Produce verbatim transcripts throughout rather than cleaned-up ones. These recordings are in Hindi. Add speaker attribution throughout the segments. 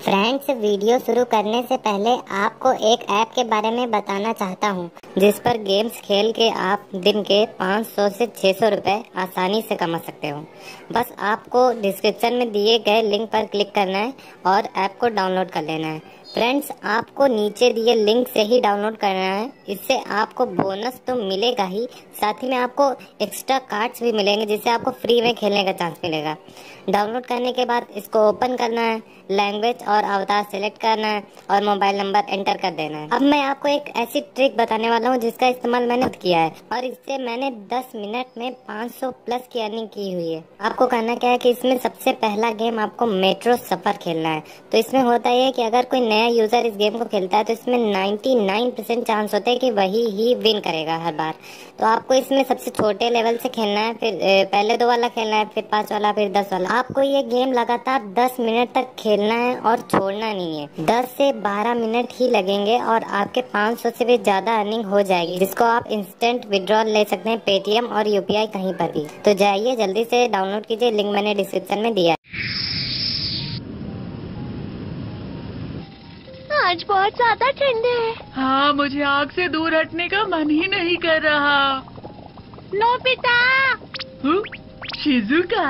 Speaker 1: फ्रेंड्स, वीडियो शुरू करने से पहले आपको एक ऐप के बारे में बताना चाहता हूं, जिस पर गेम्स खेल के आप दिन के पाँच सौ से छह सौ रुपए आसानी से कमा सकते हो। बस आपको डिस्क्रिप्शन में दिए गए लिंक पर क्लिक करना है और ऐप को डाउनलोड कर लेना है। फ्रेंड्स, आपको नीचे दिए लिंक से ही डाउनलोड करना है। इससे आपको बोनस तो मिलेगा ही, साथ ही में आपको एक्स्ट्रा कार्ड्स भी मिलेंगे, जिससे आपको फ्री में खेलने का चांस मिलेगा। डाउनलोड करने के बाद इसको ओपन करना है, लैंग्वेज और अवतार सेलेक्ट करना है और मोबाइल नंबर एंटर कर देना है। अब मैं आपको एक ऐसी ट्रिक बताने वाला हूँ जिसका इस्तेमाल मैंने खुद किया है और इससे मैंने दस मिनट में पाँच सौ प्लस की अर्निंग की हुई है। आपको करना क्या है कि इसमें सबसे पहला गेम आपको मेट्रो सफर खेलना है। तो इसमें होता है कि अगर कोई नया यूजर इस गेम को खेलता है तो इसमें निन्यानवे परसेंट चांस होते हैं कि वही ही विन करेगा हर बार। तो आपको इसमें सबसे छोटे लेवल से खेलना है, फिर पहले दो वाला खेलना है, फिर पांच वाला, फिर दस वाला। आपको ये गेम लगातार दस मिनट तक खेलना है और छोड़ना नहीं है। दस से बारह मिनट ही लगेंगे और आपके पाँच सौ से भी ज्यादा अर्निंग हो जाएगी, जिसको आप इंस्टेंट विड्रॉल ले सकते हैं पेटीएम और यूपीआई कहीं पर भी। तो जाइए जल्दी से डाउनलोड कीजिए, लिंक मैंने डिस्क्रिप्शन में दिया है।
Speaker 2: आज बहुत ज्यादा ठंड है।
Speaker 3: हाँ, मुझे आग से दूर हटने का मन ही नहीं कर रहा।
Speaker 2: नोबिता,
Speaker 3: शिजुका,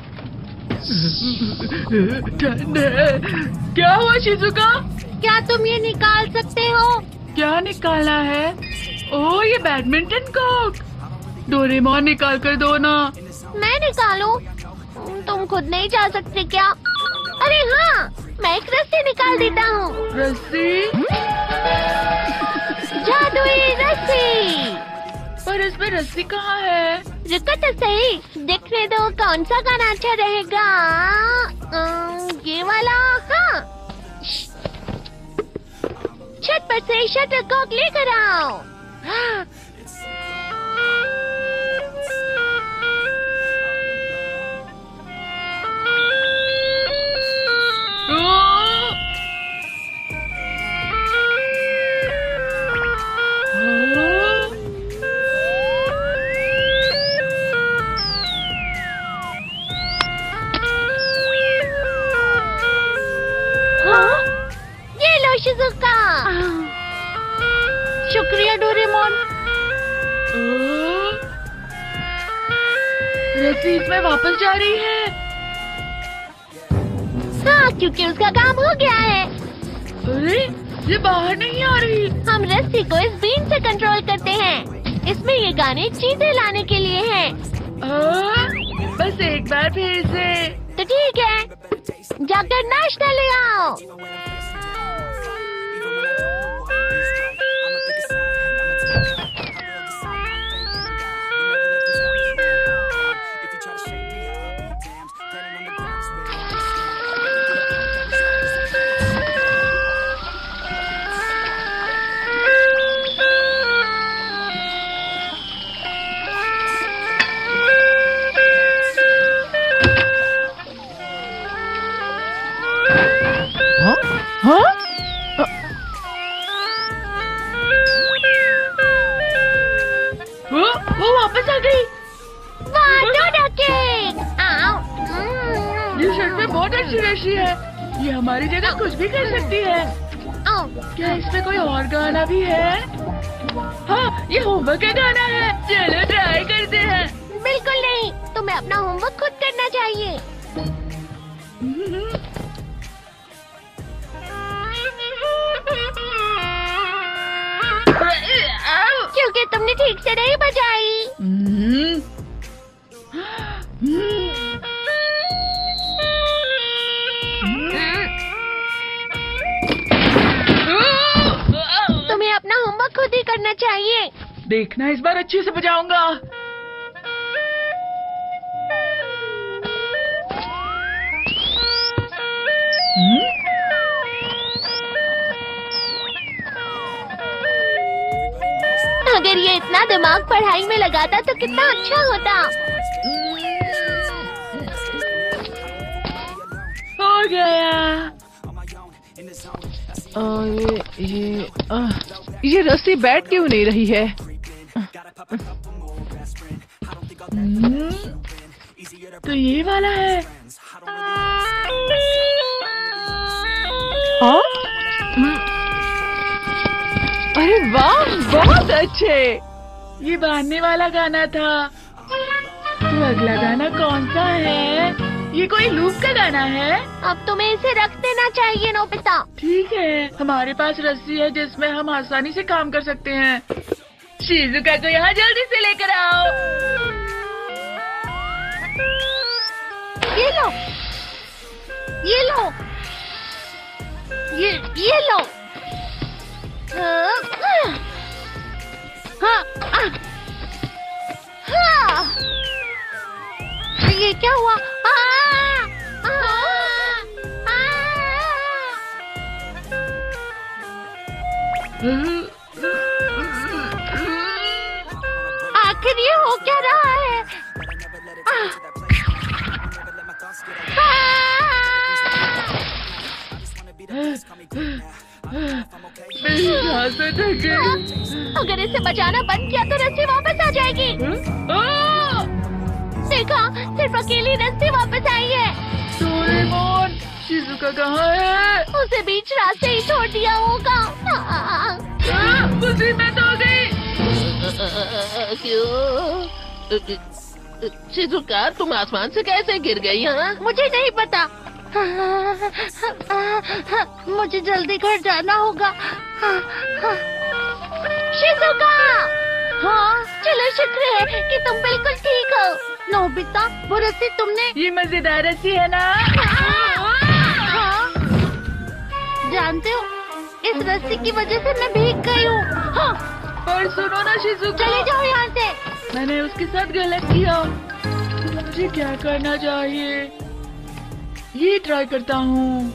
Speaker 3: ठंड है। क्या हुआ शिजुका?
Speaker 2: क्या तुम ये निकाल सकते हो?
Speaker 3: क्या निकालना है? ओह, ये बैडमिंटन कॉर्क। डोरेमोन निकाल कर दो ना।
Speaker 2: मैं निकालूं? तुम खुद नहीं जा सकते क्या? अरे हाँ, मैं एक रस्सी निकाल देता हूँ।
Speaker 3: रस्सी?
Speaker 2: जादुई रस्सी।
Speaker 3: पर इसमें रस्सी कहाँ है?
Speaker 2: रुको तो सही, देखने दो कौन सा गाना अच्छा रहेगा। अम, ये वाला। हाँ, छत पर से शटलकॉक लेकर आओ। हाँ। शिजुका, शुक्रिया डोरेमोन।
Speaker 3: रस्सी इसमें वापस जा रही है।
Speaker 2: हाँ, क्योंकि उसका काम हो गया है।
Speaker 3: अरे, ये बाहर नहीं आ रही।
Speaker 2: हम रस्सी को इस बीन से कंट्रोल करते हैं। इसमें ये गाने चीजें लाने के लिए हैं।
Speaker 3: आ, बस एक बार फिर से।
Speaker 2: तो ठीक है, जाकर नाश्ता ले आओ।
Speaker 3: वो वापस आ गई। ये शर्ट में बहुत अच्छी रस्सी है। ये हमारी जगह कुछ भी कर सकती है। क्या इसमें कोई और गाना भी है? हाँ, ये होमवर्क का गाना है। चलो ट्राई करते हैं।
Speaker 2: बिल्कुल नहीं, तुम्हें अपना होमवर्क खुद करना चाहिए। क्योंकि तुमने ठीक से नहीं बजाई। तुम्हें अपना होमवर्क खुद ही करना चाहिए।
Speaker 3: देखना, इस बार अच्छे से बजाऊंगा।
Speaker 2: अगर ये इतना दिमाग पढ़ाई में लगाता तो कितना अच्छा होता।
Speaker 3: हो गया। आ, ये ये आ, ये रस्सी बैठ क्यों नहीं रही है? तो ये वाला है। हाँ? अरे वाह, बहुत अच्छे। ये बांधने वाला गाना था। तो अगला गाना कौन सा है? ये कोई लूप का गाना है?
Speaker 2: अब तुम्हें इसे रख देना चाहिए नोबिता।
Speaker 3: ठीक है, हमारे पास रस्सी है जिसमें हम आसानी से काम कर सकते हैं। शिजुका को यहाँ जल्दी से लेकर आओ।
Speaker 2: ये लो, ये लो, ये ये लो। हाँ, हाँ, हाँ, ये क्या हुआ? आ, आ, आ, आखिर ये हो क्या रहा है? आ,
Speaker 3: मेरी सांसें थक गई।
Speaker 2: अगर इसे बचाना बंद किया तो रस्सी वापस आ जाएगी। देखा, सिर्फ अकेली रस्सी वापस आई है।
Speaker 3: डोरेमोन, शिजुका कहाँ है?
Speaker 2: उसे बीच रास्ते ही छोड़ दिया होगा।
Speaker 3: मुसीबत हो गई।
Speaker 4: क्यों? शिजुका, तुम आसमान से कैसे गिर गई? हाँ,
Speaker 2: मुझे नहीं पता। मुझे जल्दी घर जाना होगा। शिजुका! हाँ, चलो शुक्र है कि तुम बिल्कुल ठीक हो। नोबिता, वो रस्सी तुमने?
Speaker 3: ये मजेदार रस्सी है ना?
Speaker 2: हाँ, जानते हो, इस रस्सी की वजह से मैं भीग गई हूँ। हाँ,
Speaker 3: पर सुनो ना शिजुका,
Speaker 2: चले जाओ यहाँ से।
Speaker 3: मैंने उसके साथ गलत किया। मुझे क्या करना चाहिए? ये ट्राई करता हूँ।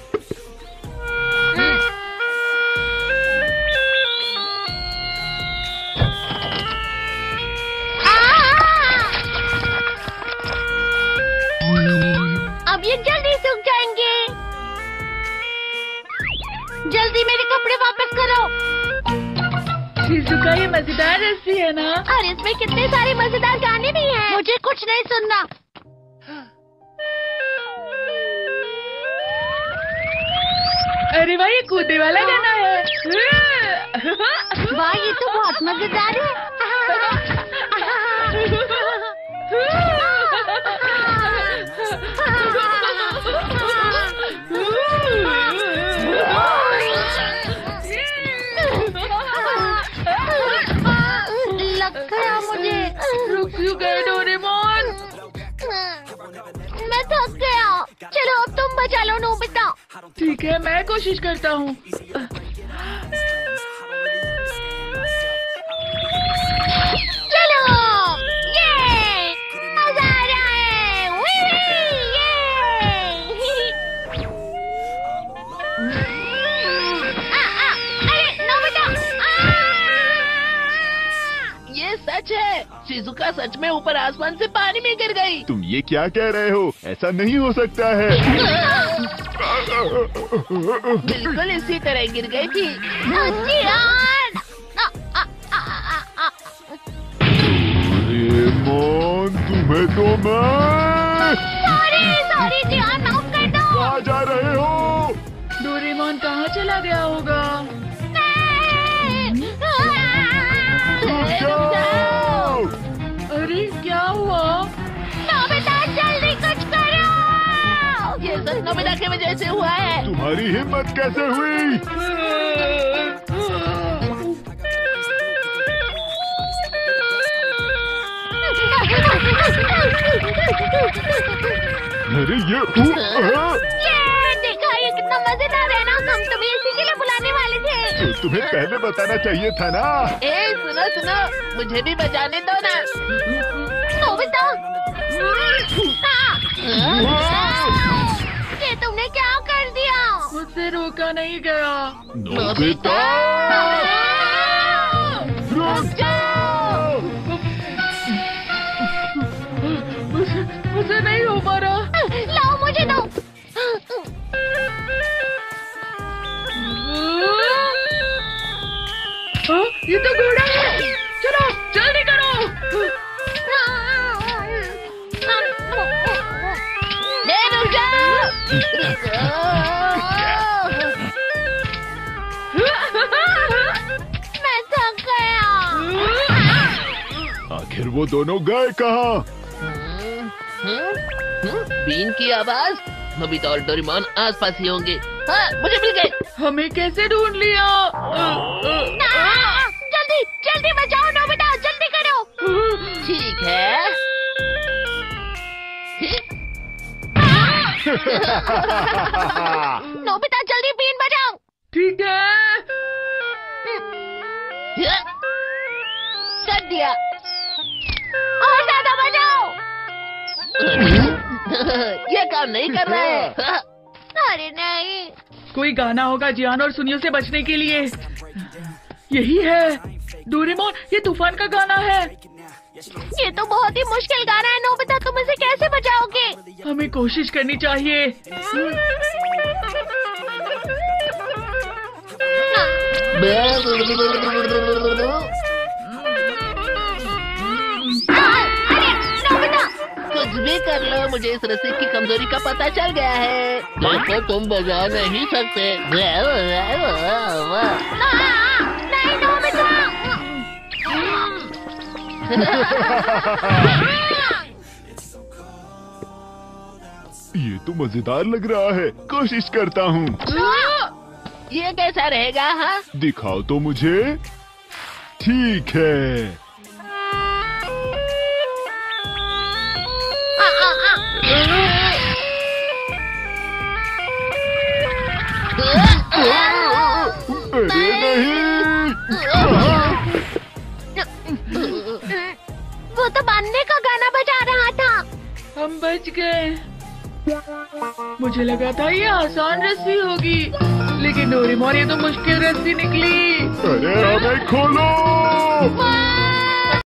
Speaker 2: अब ये जल्दी सूख जाएंगे। जल्दी मेरे कपड़े वापस करो।
Speaker 3: शिजुका, ये मजेदार रस्सी है ना?
Speaker 2: और इसमें कितने सारे मजेदार गाने भी हैं। मुझे कुछ नहीं सुनना।
Speaker 3: अरे वाह, ये कूदने वाला गाना है।
Speaker 2: वाह, ये तो बहुत मजेदार है। लग गया मुझे।
Speaker 3: रुक क्यों गए डोरेमोन?
Speaker 2: मैं थक गया। चलो अब तुम बचा लो नोबिता।
Speaker 3: ठीक है, मैं कोशिश करता हूँ।
Speaker 2: चलो, ये मजा आ रहा है। वी, ये। आ, आ, अरे नोबिता, आ!
Speaker 4: ये सच है। शिजुका सच में ऊपर आसमान से पानी में गिर गई।
Speaker 5: तुम ये क्या कह रहे हो? ऐसा नहीं हो सकता है।
Speaker 4: बिल्कुल इसी तरह गिर गई थी।
Speaker 2: अच्छी यार। आ, आ, आ, आ, आ।
Speaker 5: डोरेमोन, तुम्हें तो मैं।
Speaker 2: सॉरी सॉरी जियान, माफ कर दो।
Speaker 5: कहाँ जा रहे हो?
Speaker 3: डोरेमोन कहाँ चला गया होगा?
Speaker 5: रुक जाओ।
Speaker 3: अरे क्या हुआ?
Speaker 2: नोबिता, जल्दी कुछ करो।
Speaker 4: ये सब नोबिता की वजह से हुआ है।
Speaker 5: तुम्हारी हिम्मत कैसे हुई? अरे ये
Speaker 2: ये देखा, ये कितना मजेदार है ना। हम तुम्हें इसी के लिए बुलाने वाले थे।
Speaker 5: तो तुम्हें पहले बताना चाहिए था ना।
Speaker 4: ए, सुनो सुनो, मुझे भी बजाने दो ना।
Speaker 2: नोबिता, ये तुमने क्या कर दिया?
Speaker 3: मुझसे रोका नहीं गया।
Speaker 5: नोबिता, रुक जाओ।
Speaker 3: मुझे मुझे नहीं हो पा रहा।
Speaker 2: लाओ, मुझे दो।
Speaker 3: हाँ, ये तो घोड़ा है। चलो जल्दी करो।
Speaker 4: ले रुक जाओ।
Speaker 5: वो दोनों गए कहाँ?
Speaker 4: हम्म, हम्म, हम्म, बीन की आवाज। नोबिता और डोरेमोन आसपास ही होंगे। हाँ, मुझे मिल गए।
Speaker 3: हमें कैसे ढूंढ लिया?
Speaker 2: जल्दी जल्दी बचाओ नोबिता, जल्दी करो।
Speaker 4: ठीक है।
Speaker 2: नोबिता जल्दी बीन बजाओ।
Speaker 3: ठीक है।
Speaker 2: कर दिया। और ज्यादा बजाओ।
Speaker 4: ये काम नहीं कर रहा है।
Speaker 2: अरे नहीं।
Speaker 3: कोई गाना होगा जियान और सुनियो से बचने के लिए। यही है डोरेमोन, ये तूफान का गाना है।
Speaker 2: ये तो बहुत ही मुश्किल गाना है नोबिता, तुम इसे कैसे बजाओगे?
Speaker 3: हमें कोशिश करनी चाहिए।
Speaker 4: कुछ भी कर लो, मुझे इस रस्सी की कमजोरी का पता चल गया है। देखो तुम बजा नहीं सकते।
Speaker 2: नहीं नोबिता।
Speaker 5: ये तो मजेदार लग रहा है, कोशिश करता हूँ।
Speaker 4: ये कैसा रहेगा? हाँ,
Speaker 5: दिखाओ तो मुझे। ठीक है। अरे नहीं।
Speaker 2: वो तो बांधने का गाना बजा रहा था।
Speaker 3: हम बच गए। मुझे लगा था ये आसान रस्सी होगी, लेकिन डोरेमोन ये तो मुश्किल रस्सी निकली।
Speaker 5: अरे हमें खोलो।